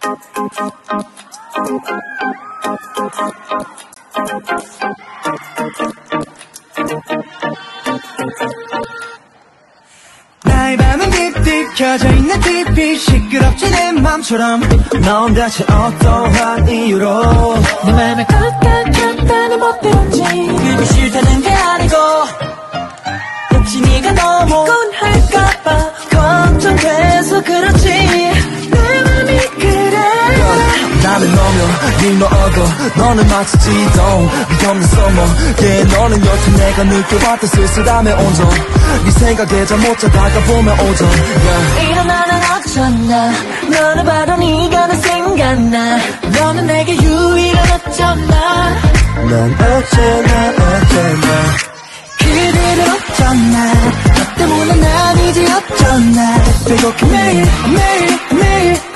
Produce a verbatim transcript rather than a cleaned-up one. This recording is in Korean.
나의 밤은 딥딥 켜져 있는 티비 시끄럽지 내 맘처럼 넌 대체 어떠한 이유로 내 맘을 꽉꽉했다는 멋대로인지 그게 싫다는 게 아니고 혹시 네가 너무 곤할까봐 걱정돼서 그렇지 내 맘이 그래 나는 너면 네 너어도 너는 마치 지동 위험한 서머 yeah, 너는 여튼 내가 느껴봤던 쓸쓸함의 온도 네 생각에 잠 못 자다가 보면 오죠 yeah. 일어나는 어쩌나 너는 바로 네가 나 생각나 너는 내게 유일한 어쩌나 난 어쩌나 어쩌나 그대로 어쩌나 너 때문에 난 이제 어쩌나 빼곡히 매일 매일 매일